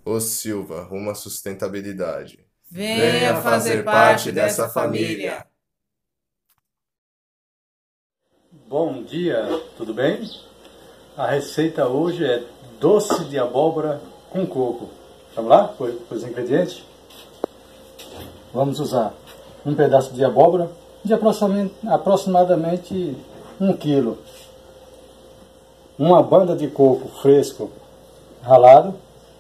Ô Silva, rumo à sustentabilidade. Venha fazer parte dessa família. Bom dia, tudo bem? A receita hoje é doce de abóbora com coco. Vamos lá com os ingredientes? Vamos usar um pedaço de abóbora de aproximadamente 1 quilo. Uma banda de coco fresco ralado.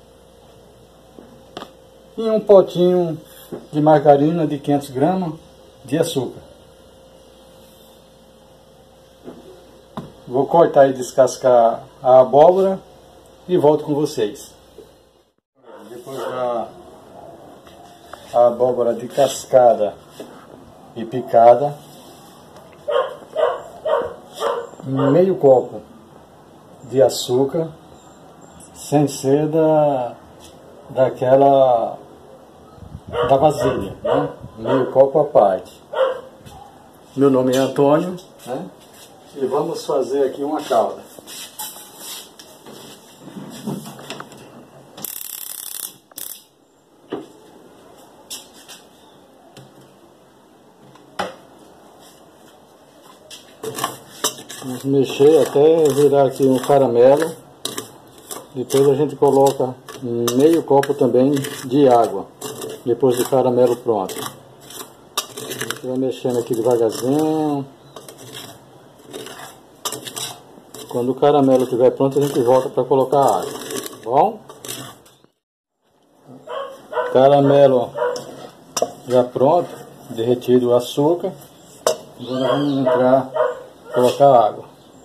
E um potinho de margarina de 500 gramas de açúcar. Vou cortar e descascar a abóbora e volto com vocês. Depois da abóbora descascada e picada, meio copo de açúcar, sem ser daquela da vasilha, né? Meio copo à parte. Meu nome é Antônio, né? E vamos fazer aqui uma calda. Vamos mexer até virar aqui um caramelo. Depois a gente coloca meio copo também de água, depois do caramelo pronto. A gente vai mexendo aqui devagarzinho. Quando o caramelo estiver pronto, a gente volta para colocar água, tá bom? Caramelo já pronto, derretido o açúcar. Agora vamos colocar água.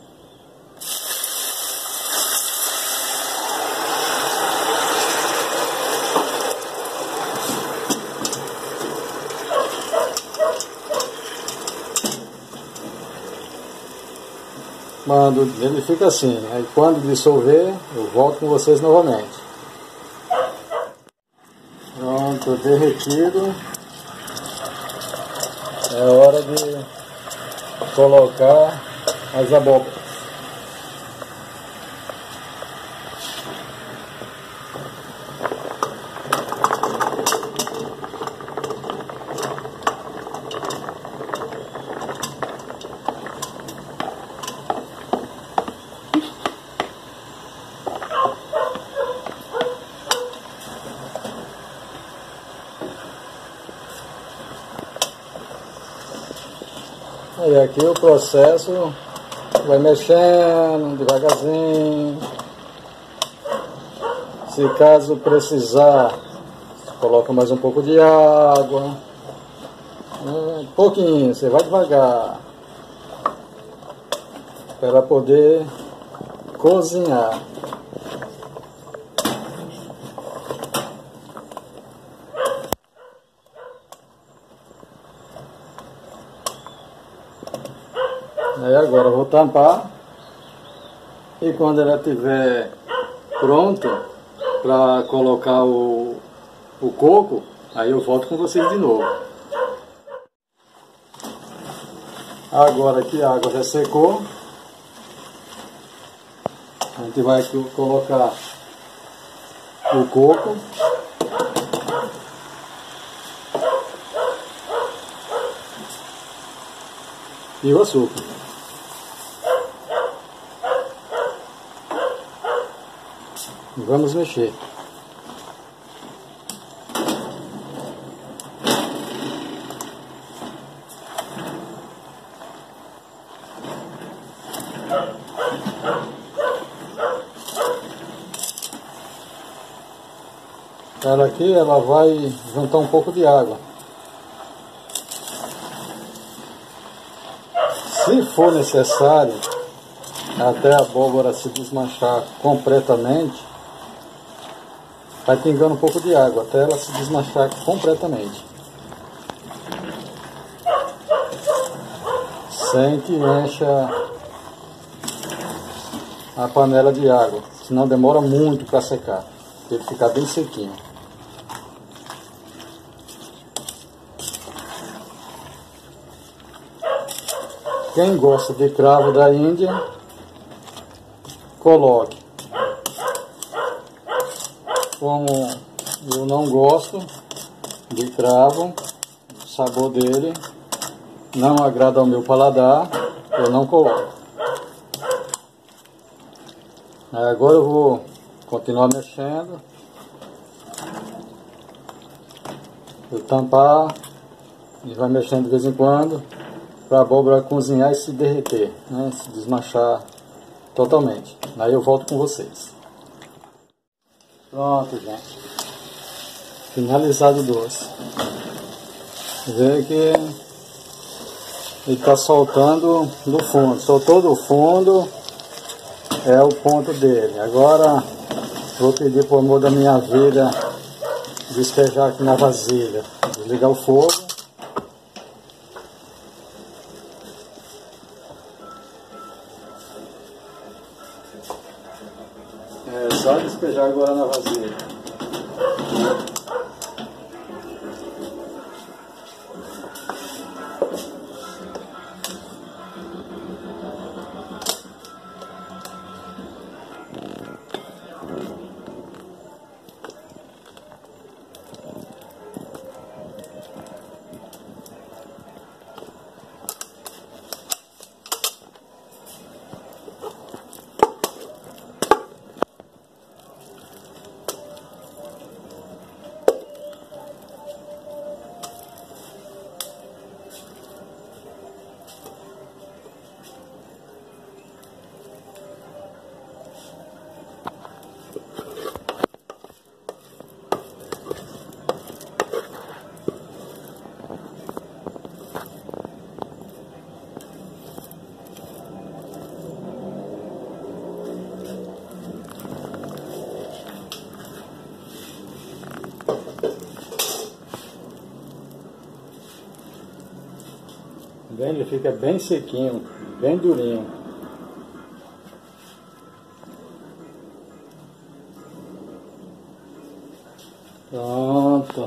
Quando ele fica assim, aí quando dissolver, eu volto com vocês novamente. Pronto, derretido. É hora de colocar as abóboras. E aqui o processo vai mexendo devagarzinho. Se caso precisar, coloca mais um pouco de água. Pouquinho, você vai devagar. Para poder cozinhar. Aí agora eu vou tampar e quando ela estiver pronto para colocar o coco, aí eu volto com vocês de novo. Agora que a água já secou, a gente vai colocar o coco. E o açúcar. Vamos mexer. Ela aqui, ela vai juntar um pouco de água. Se for necessário, até a abóbora se desmanchar completamente, vai pingando um pouco de água, até ela se desmanchar completamente. Sem que encha a panela de água, senão demora muito para secar, para ele ficar bem sequinho. Quem gosta de cravo da Índia, coloque. Como eu não gosto de cravo, o sabor dele não agrada ao meu paladar, eu não coloco. Agora eu vou continuar mexendo. Vou tampar e vai mexendo de vez em quando para a abóbora cozinhar e se derreter, né? Se desmanchar totalmente. Aí eu volto com vocês. Pronto, gente. Finalizado o doce. Vê que ele está soltando do fundo. Soltou do fundo, é o ponto dele. Agora vou pedir por amor da minha vida despejar aqui na vasilha. Desligar o fogo. É só despejar agora na vasilha. Ele fica bem sequinho, bem durinho. Pronto.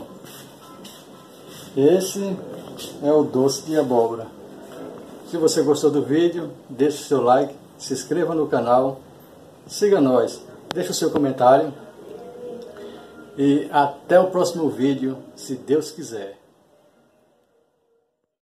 Esse é o doce de abóbora. Se você gostou do vídeo, deixe o seu like, se inscreva no canal, siga nós, deixe o seu comentário e até o próximo vídeo, se Deus quiser.